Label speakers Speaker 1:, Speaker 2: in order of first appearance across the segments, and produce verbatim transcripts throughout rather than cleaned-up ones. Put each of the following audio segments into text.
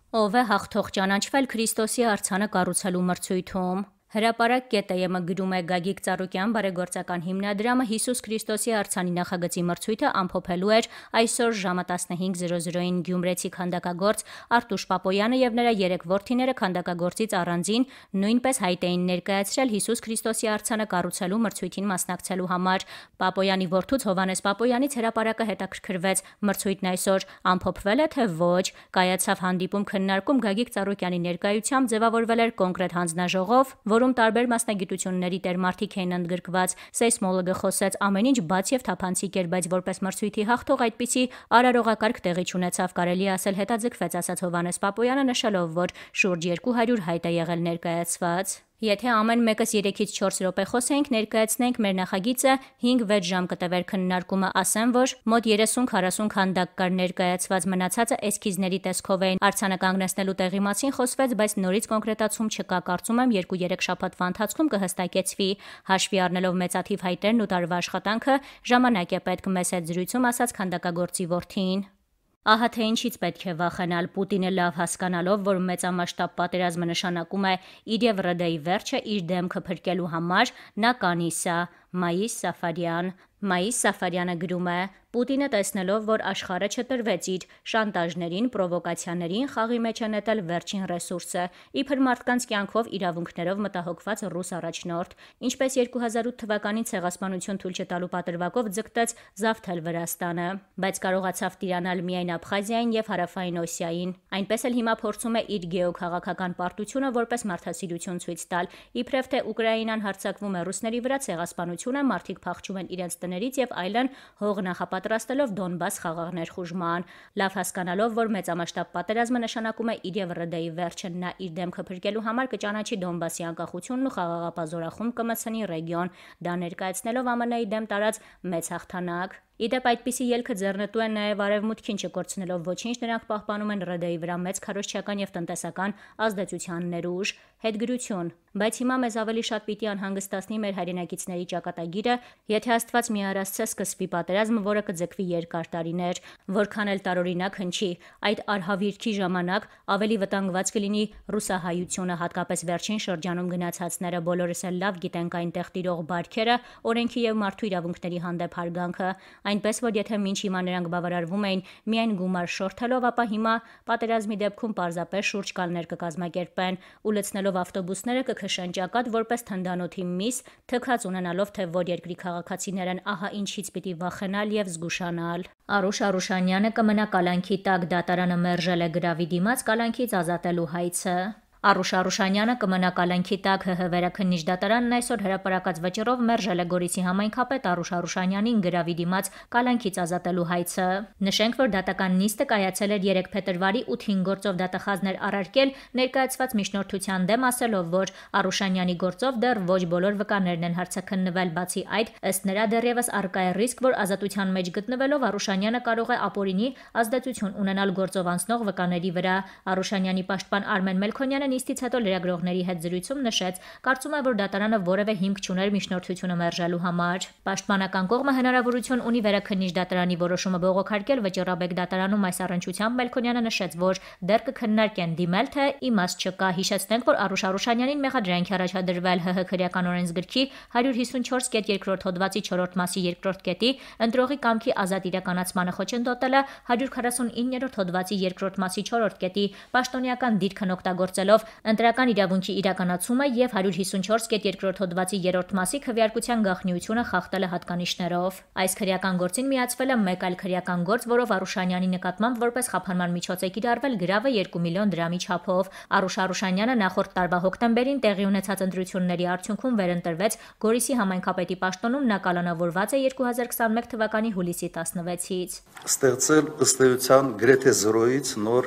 Speaker 1: Ով է հաղթող ճանաչվել Քրիստոսի արձանը կառուցելու մրցույթում։ Հրապարակ կետ է գրում է Գագիկ Ծառուկյան բարեգործական հիմնադրամը Հիսուս Քրիստոսի արձանի նախագծի մրցույթը ամփոփելու էր այսօր ժամը տասնհինգ զրո զրոին գյումրեցի քանդակագործ Արտուշ Պապոյանը եւ նրա երեք որդիները քանդակագործից առանձին նույնպես հայտ էին ներկայացրել Հիսուս Քրիստոսի արձանը կառուցելու մրցույթին մասնակցելու համար։ Պապոյանի որդուց Հովհաննես Պապոյանից հրապարակը հետաքրքրվեց մրցույթն այսօր ամփոփվել է թե ոչ։ Կայացավ հանդիպում քննարկում Գագիկ Ծառուկյանի ներկայությամբ ձևավորվել էր կոնկրետ հանձնաժողով, որում տարբեր մասնագիտությունների տերմարդիկ էին ընդգրկված։ Սեյսմոլոգը խոսեց ամեն ինչ բաց եւ թափանցիկ էր, բայց որպես մրցույթի հաղթող այդպիսի արարողակարգ տեղի չունեցավ, կարելի է ասել հետաձգվեց, ասաց Հովհաննես Պապոյանը, նշելով, որ շուրջ երկու հարյուր հայտ է եղել ներկայացված։ Եթե ամեն մեկս երեքից չորս րոպե խոսենք, ներկայացնենք մեր նախագիծը հինգ վեց ժամ կտևեր քննարկումը, ասեմ, որ մոտ երեսուն քառասուն քանդակ կար ներկայացված, մնացածը էսքիզների տեսքով էին։ Արձանը կանգնեցնելու տեղի մասին խոսվեց, բայց նորից կոնկրետացում չկա, կարծում եմ երկու-երեք շաբաթվա ընթացքում կհստակեցվի։ Հաշվի առնելով մեծաթիվ հայտերն ու տարվա աշխատանքը, ժամանակ է պետք, մեզ հետ զրույցում ասաց քանդակագործի որդին։ Ահա թե ինչից պետք է վախենալ։ Պուտինը լավ հասկանալով, որ մեծամասշտաբ պատերազմը նշանակում է իր եւ ՌԴ-ի վերջը, իր դեմքը փրկելու համար նա կանի սա։ Մայիս Սաֆարյան Մայիս Սաֆարյանը գրում է. Պուտինը տեսնելով, որ աշխարհը չտրվեց իր շանտաժներին, պրովոկացիաներին, խաղի մեջ է նետել վերջին ռեսուրսը, իբր մարդկանց կյանքով, իրավունքներով մտահոգված ռուս առաջնորդ, ինչպես երկու հազար ութ թվականին ցեղասպանություն թույլ չտալու պատրվակով ձգտեց զավթել Վրաստանը, բայց կարողացավ տիրանալ միայն Աբխազիային եւ Հարավային Օսիային։ Այնպես էլ հիմա փորձում է իր գեոքաղաքական պարտությունը որպես մարդասիրություն ցույց տալ, իբրև թե Ուկրաինան հարձակվում է ռուսների վրա, ցեղասպանությունը, մարդիկ փախչում են իրենց տներից եւ այլն, հող նախապատրաստելով Դոնբաս խաղաղ ներխուժման։ Լավ հասկանալով, որ մեծամասշտաբ պատերազմը նշանակում է իր եւ ՌԴ-ի վերջը, նա իր դեմքը փրկելու համար կճանաչի Դոնբասի անկախությունն ու խաղաղապազորախումբ կմտցնի ռեգիոն, դա ներկայացնելով ԱՄՆ-ի դեմ տարած մեծ հաղթանակ։ Իդեպ այդպիսի ելքը ձեռնտու են նաև արևմուտքին չկորցնելով ոչինչ, նրանք պահպանում են ՌԴ-ի վրա մեծ քարոզչական եւ տնտեսական ազդեցության ներուժ։ Հետգրություն։ Բայց հիմա մեզ ավելի շատ պիտի անհանգստացնի մեր հայրենակիցների ճակատագիրը, եթե Աստված մի առասցե սկսվի պատերազմը, որը կձգվի երկար տարիներ, որքան էլ տարօրինակ հնչի, այդ արհավիրքի ժամանակ ավելի վտանգված կլինի ռուսահայությունը, հատկապես վերջին շրջանում գնացածները, բոլորս էլ լավ գիտենք այնտեղ տիրող բարքերը, օրենքի եւ մարդու իրավունքների հանդեպ հարգանքը, այնպես որ եթե մինչ հիմա նրանք բավարարվում էին միայն գումար շորթելով, ապա հիմա պատերազմի դեպքում պարզապես շուրջկալներ կկազմակերպեն ու լցնելով ավտոբուսները կքշեն ճակատ որպես թնդանոթի միս, թքած ունենալով թե որ երկրի քաղաքացիներ են, ահա ինչից պիտի վախենալ եւ զգուշանալ։ Արուշ Արուշանյանը կմնա կալանքի տակ, դատարանը մերժել է գրավի դիմաց կալանքից ազատելու հայցը։ Արուշ Արուշանյանը կմնա կալանքի տակ, ՀՀ վերաքննիչ դատարանն այսօր հրապարակած վճռով մերժել է Գորիսի համայնքապետ Արուշ Արուշանյանին գրավի դիմաց կալանքից ազատելու հայցը։ Նշենք, որ դատական նիստը կայացել էր երեկ փետրվարի ութին գործով դատախազներ առարկել ներկայացված միջնորդության դեմ, ասելով, որ Արուշանյանի գործով դեռ ոչ բոլոր վկաներն են հարցաքննվել, բացի այդ, ըստ նրա դեռևս առկա է ռիսկ, որ ազատության մեջ գտնվելով Արուշանյանը կարող է ապօրինի ազդեցություն ունենալ գործով անցնող վկաների վրա։ Արուշանյանի պաշտպան Արմեն Մելքոնյանը նիստից հետո լրագրողների հետ զրույցում նշեց, կարծում է, որ դատարանը որևէ հիմք չուներ միջնորդությունը մերժելու համար։ Պաշտպանական կողմը հնարավորություն ունի վերաքննիչ դատարանի որոշումը բողոքարկել վճռաբեկ դատարանում, այս առնչությամբ Մելքոնյանը նշեց, որ դեռ կքննարկեն դիմել, թե իմաստ չկա։ Հիշեցնենք, որ Արուշ Արուշանյանին մեղադրանք է առաջադրվել ՀՀ քրեական օրենսգրքի հարյուր հիսունչորս կետ երկրորդ հոդվածի չորրորդ մասի երկրորդ կետի ընտրողի կամքի ազատ իրականացմանը խոչընդոտելը, հարյուր քառասունիններորդ հոդվածի երկրորդ մասի չորրորդ կետի պաշտոնեական դիրքն օգտագործելով ընտրական իրավունքի իրականացումը եւ հարյուր հիսունչորս կետ երկրորդ հոդվածի երրորդ մասի քվեարկության գաղտնիությունը խախտել է հատկանիշներով։ Այս քրեական գործին միացվել է մեկ այլ քրեական գործ, որով Արուշանյանի նկատմամբ որպես խափանման միջոց է կիրառվել գրավը երկու միլիոն դրամի չափով։ Արուշ Արուշանյանը նախորդ տարվա հոկտեմբերին տեղի ունեցած ընտրությունների արդյունքում վերընտրվեց Գորիսի համայնքապետի պաշտոնում, նա կալանավորված է երկու հազար քսաներկու թվականի հուլիսի տասնվեցից։
Speaker 2: Ստեղծել ըստ էության գրեթե զրոյից նոր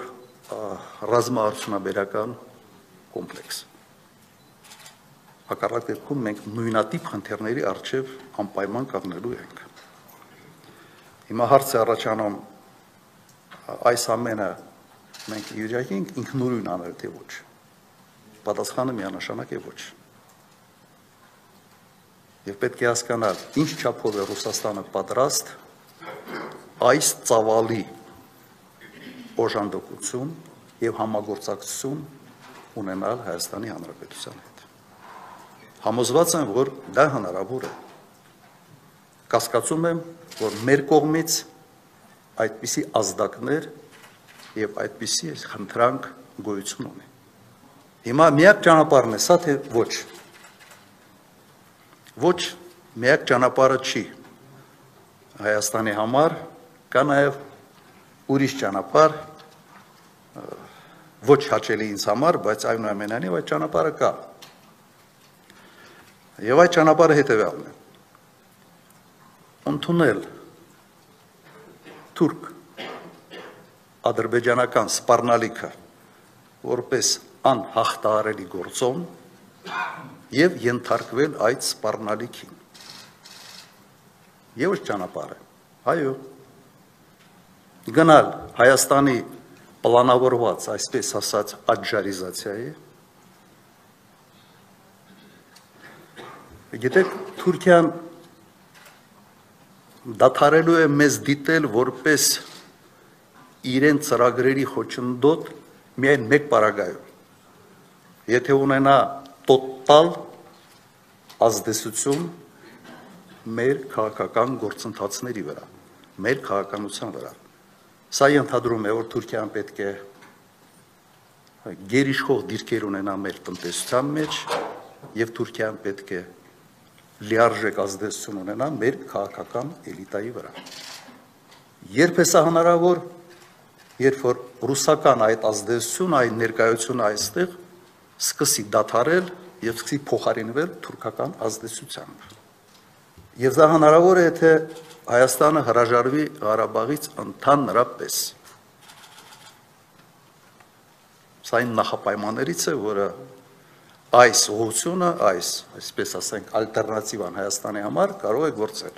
Speaker 2: ռազմաարդյունաբերական կոմպլեքս։ Հակառակ դեպքում մենք նույնատիպ խնդիրների առջև անպայման կանգնելու ենք։ Հիմա հարց է առաջանում այս ամենը մենք յուրայինք ենք ինքնուրույն անել թե ոչ։ Պատասխանը միանշանակ է ոչ։ Եվ պետք է հասկանալ, ինչ չափով է Ռուսաստանը պատրաստ այս ծավալի օժանդակություն եւ համագործակցություն ունենալ Հայաստանի Հանրապետության հետ։ Համոզված եմ, որ դա հնարավոր է։ Կասկածում եմ, որ մեր կողմից այդպիսի ազդակներ եւ այդպիսի խնդրանք գոյություն ունի։ Հիմա միակ ճանապարհն է սա, թե ոչ։ Ոչ, միակ ճանապարհը չի Հայաստանի համար, կա նաեւ ուրիշ ճանապարհ, ոչ հաճելի ինձ համար, բայց այնուամենայնիվ այդ ճանապարհը կա։ Եվ այդ ճանապարհը հետևյալն է. ընդունել թուրք ադրբեջանական սպառնալիքը որպես անհաղթահարելի գործոն եւ ենթարկվել այդ սպառնալիքին։ Եվս ճանապարհ է, այո, գնալ Հայաստանի պլանավորված, այսպես ասած, աջարիզացիայի։ Գիտեք, Թուրքիան դադարելու է մեզ դիտել որպես իրեն ծրագրերի խոչընդոտ միայն մեկ պարագայում։ Եթե ունենա տոտալ ազդեցություն մեր քաղաքական գործընթացների վրա, մեր քաղաքականության վրա։ Սա ենթադրում է, որ Թուրքիան պետք է գերիշխող դիրքեր ունենա մեր տնտեսության մեջ եւ Թուրքիան պետք է լիարժեք ազդեցություն ունենա մեր քաղաքական էլիտայի վրա։ Երբ է սա հնարավոր, երբ որ ռուսական այդ ազդեցությունը, այդ ներկայությունը այստեղ սկսի դադարել եւ սկսի փոխարինվել թուրքական ազդեցությամբ։ Եվ դա հնարավոր է, թե Հայաստանը հրաժարվի Ղարաբաղից ընդհանրապես։ Սա այն նախապայմաններից է, որը այս ուղղությունը, այս, այսպես ասենք, ալտերնատիվան Հայաստանի համար կարող է գործել։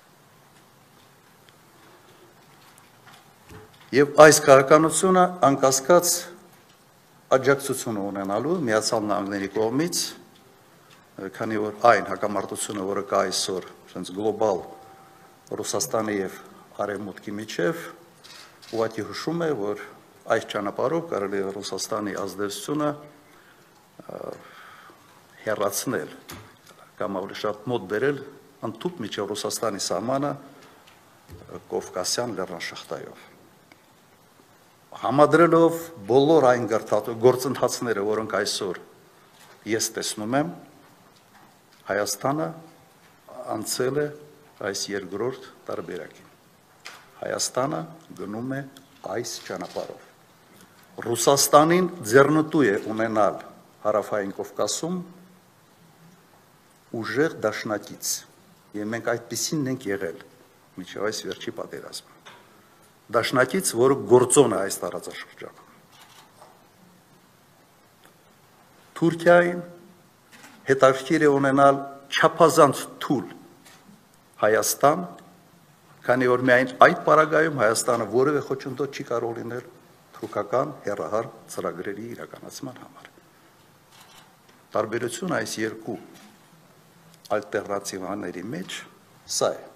Speaker 2: Եվ այս քաղաքականությունը անկասկած աջակցություն ունենալու Միացյալ Նահանգների կողմից, քանի որ այն հակամարտությունը, որը կա այսօր, sense գլոբալ Ռուսաստանի եւ Արևմուտքի միջև, ուղղակի հուշում է, որ այս ճանապարհով կարելի է Ռուսաստանի ազդեցությունը հեռացնել կամ ավելի շատ մոտ բերել ընդհանուր միջև Ռուսաստանի սահմանը Կովկասյան լեռնաշղթայով։ Համադրելով բոլոր այն գործընթացները, որոնք այսօր ես տեսնում եմ, Հայաստանը անցել է այս երկրորդ տարբերակին։ Հայաստանը գնում է այս ճանապարհով։ Ռուսաստանին ձեռնտու է ունենալ Հարավային Կովկասում ուժեղ դաշնակից, եւ մենք այդպիսին ենք եղել մինչև այս վերջի պատերազմը։ Դաշնակից, որը գործոն է այս տարածաշրջանում։ Թուրքիային հետաքրքիր է ունենալ չափազանց թույլ Հայաստան, քանի որ միայն այդ պարագայում Հայաստանը որևէ խոչընդոտ չի կարող լինել թուրքական հեռահար ծրագրերի իրականացման համար։ Տարբերությունը այս երկու ալտերնատիվաների մեջ սա է։